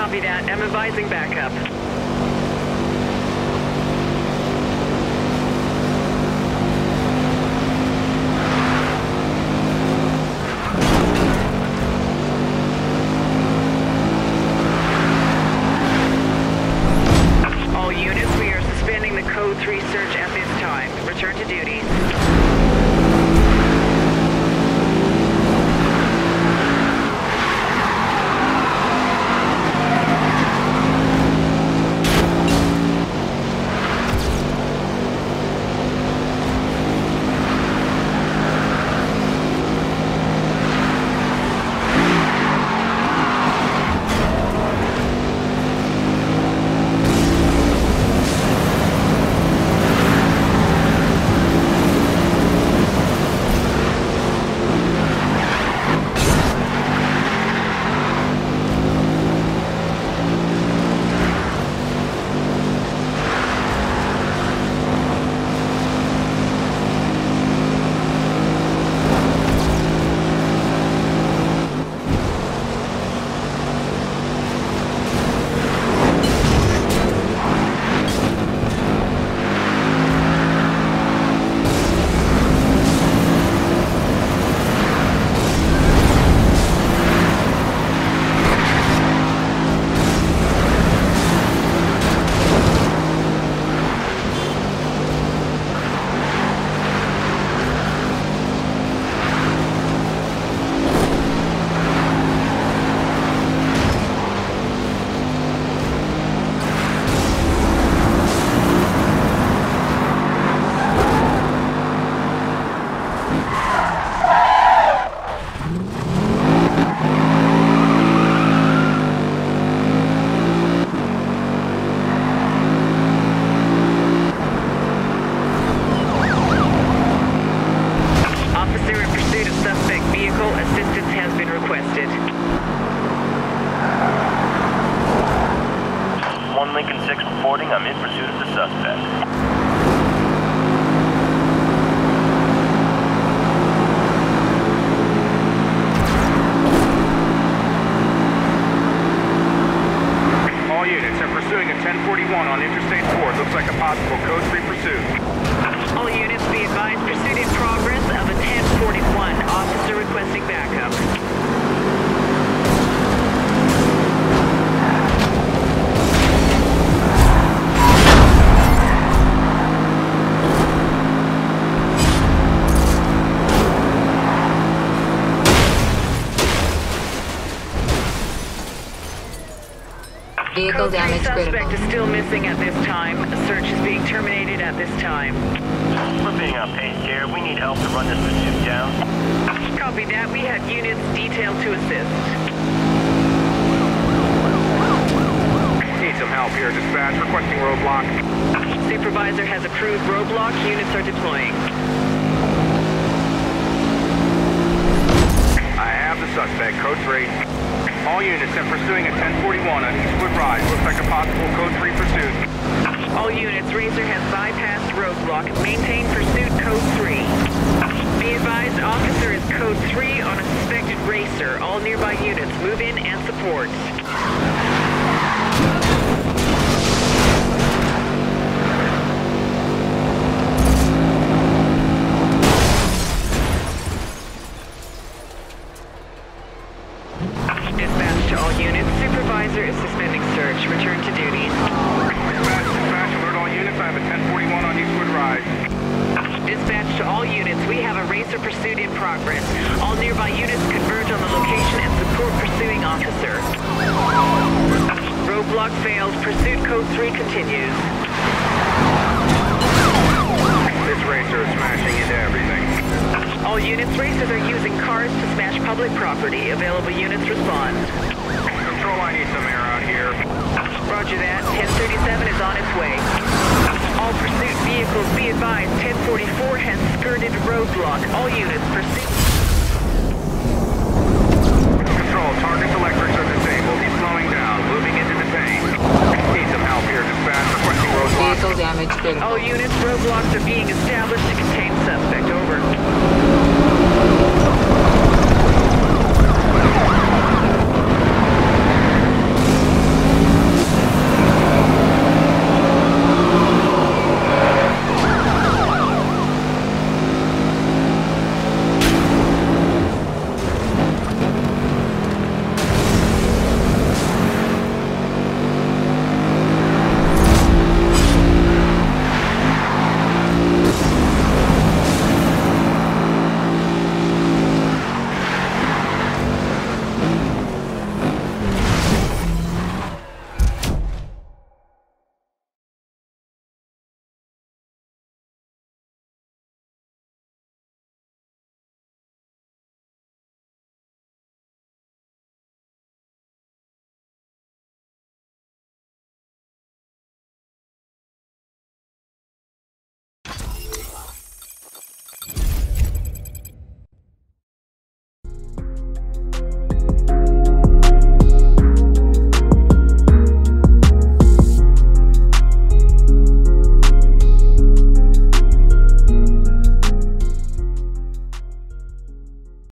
Copy that. I'm advising backup. All units, we are suspending the Code 3 search at this time. Return to duty. Lincoln 6 reporting. I'm in pursuit of the suspect. All units are pursuing a 1041 on Interstate 4. Looks like a possible Code 3 pursuit. All units be advised, pursuit in progress of a 1041. Officer requesting backup. Vehicle damage critical. Suspect is still missing at this time. A search is being terminated at this time. We're being outpaced here. We need help to run this pursuit down. Copy that. We have units detailed to assist. Need some help here, dispatch. Requesting roadblock. Supervisor has approved roadblock. Units are deploying. I have the suspect, Code 3. All units are pursuing a 1041 on Eastwood Rise. Looks like a possible Code 3 pursuit. All units, Razor has bypassed roadblock. Maintain pursuit Code 3. Be advised, officer is Code 3 on a suspected racer. All nearby units, move in and support. Dispatch to all units. Supervisor is suspending search. Return to duty. Dispatch, alert all units. I have a 1041 on Eastwood Rise. Dispatch to all units. We have a racer pursuit in progress. All nearby units converge on the location and support pursuing officer. Roadblock failed. Pursuit Code 3 continues. This racer is smashing into everything. All units, racers are using cars to smash public property. Available units respond. Control, I need some air out here. Roger that. 1037 is on its way. All pursuit vehicles be advised. 1044 has skirted roadblock. All units pursue. Control, target's electrics are disabled. He's slowing down, moving into detain. Need some help here, dispatch. Requesting roadblock. Vehicle damage critical. All units, roadblocks are being established to contain